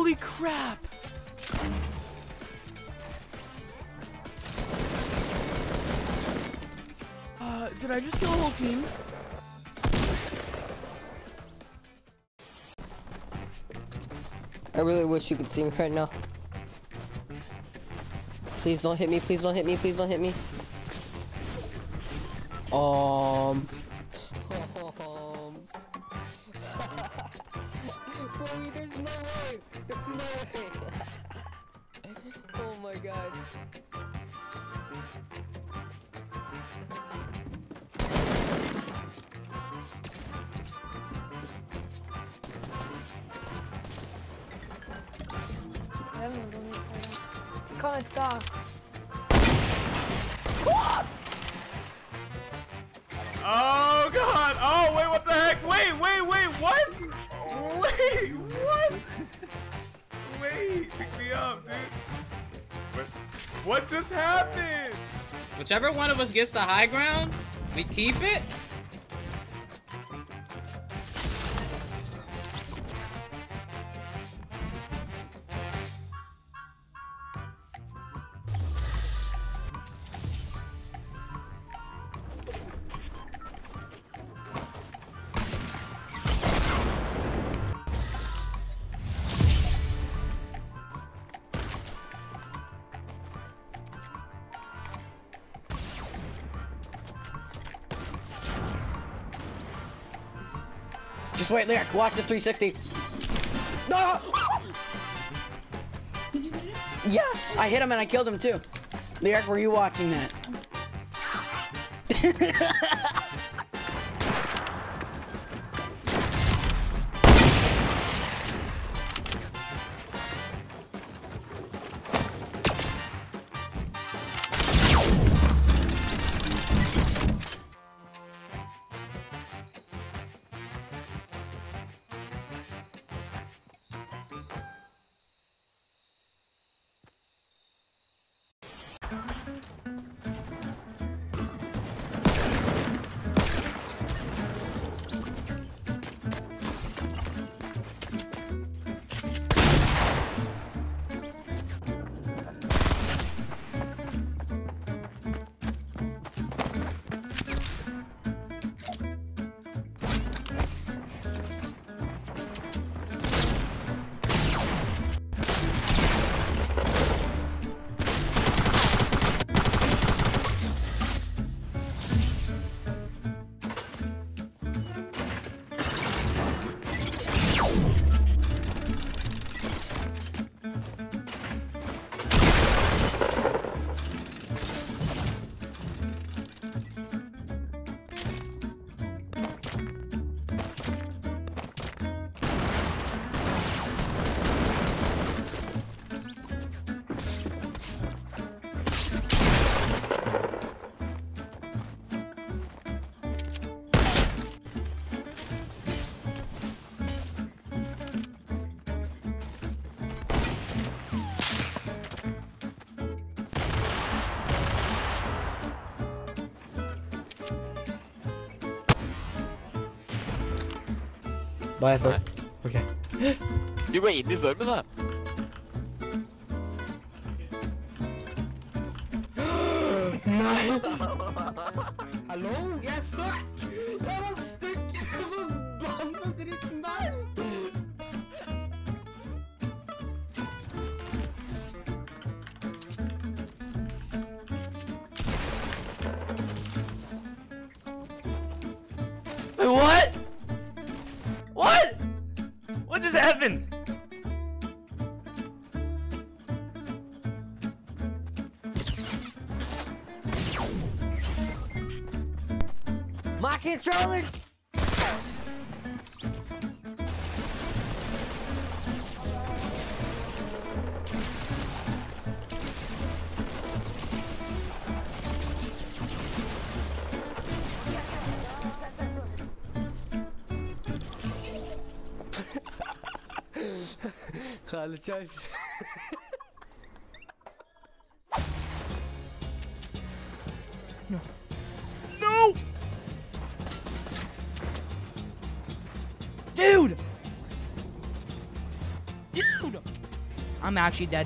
Holy crap! Did I just kill a whole team? I really wish you could see me right now. Please don't hit me, please don't hit me, please don't hit me. Bro, there's no way! There's no way! Oh my god. Comment ça. Oh god! Oh wait, what the heck? Wait, what? Wait, what? Wait, pick me up, dude. What just happened? Whichever one of us gets the high ground, we keep it. Just wait, Lyric, watch this 360. No! Did you hit it? Yeah, I hit him and I killed him too. Lyric, were you watching that? Bye, Ethel. Okay. You wait, this is not. Hallo? Jeg står Jeg var stuck i forbanna dritten der! Wait, what? What? What just happened? My controller! Halledeceğiz. No! Dude! Dude! I'm actually dead.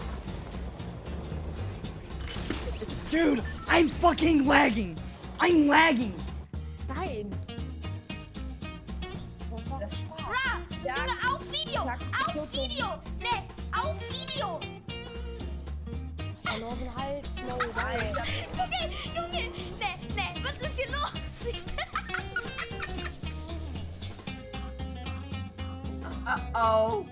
Dude, I'm fucking lagging. I'm lagging. Nein. Das war. Junge, auf Video! Auf Video! Ne, auf Video! Verloren Hals, no Junge, ne, was ist hier los? Oh.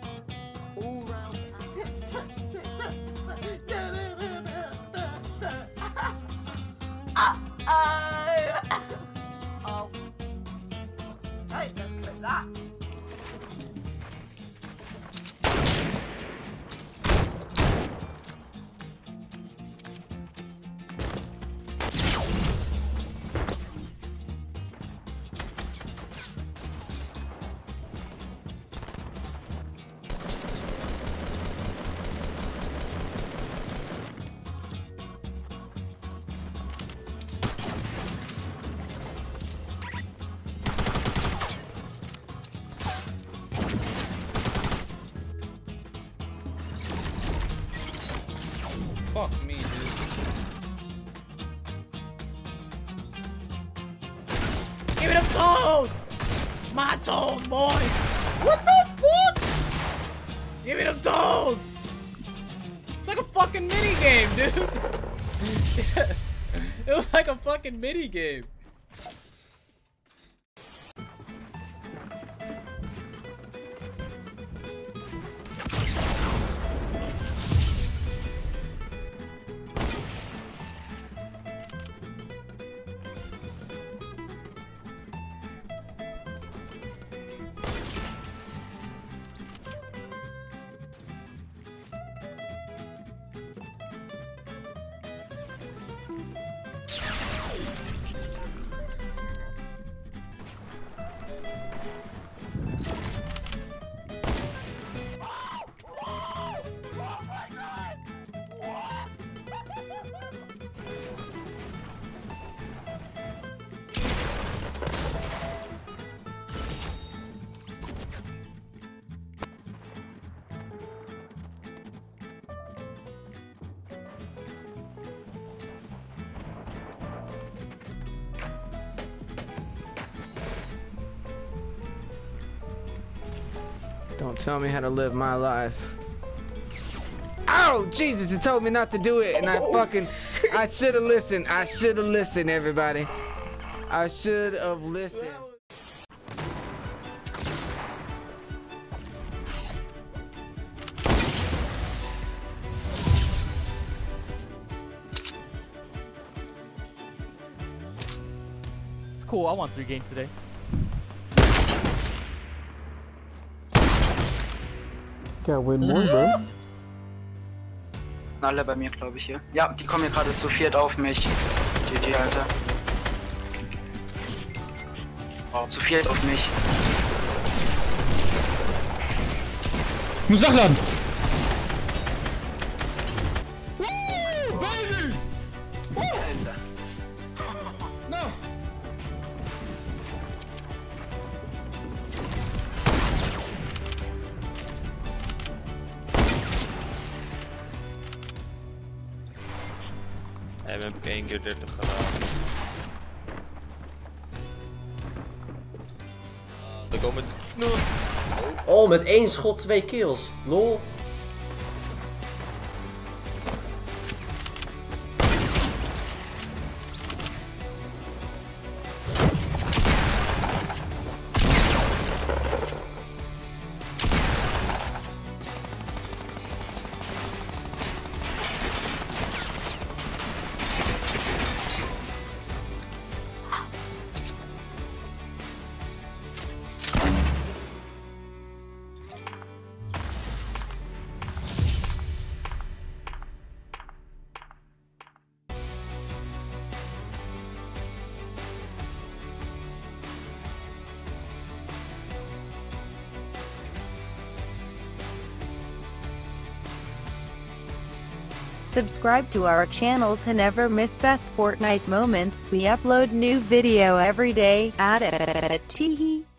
Oh. Hey, let's clip that. Fuck me, dude. Give me the toad! My toad, boy! What the fuck? Give me the toad! It's like a fucking mini game, dude. It was like a fucking mini game. Don't tell me how to live my life. Oh, Jesus, it told me not to do it, and I should have listened. I should have listened, everybody. I should have listened. It's cool, I won 3 games today. Gotta win more, bro. Alle bei mir, glaube ich, hier. Ja, die kommen hier gerade zu viert auf mich. GG, Alter. Wow, zu viert auf mich. Ich muss nachladen! Alter. No! Hij heb ik 1 keer 30 gedaan. Er komen... Oh, met 1 schot 2 kills. Lol. Subscribe to our channel to never miss best Fortnite moments. We upload new video every day. Teehee.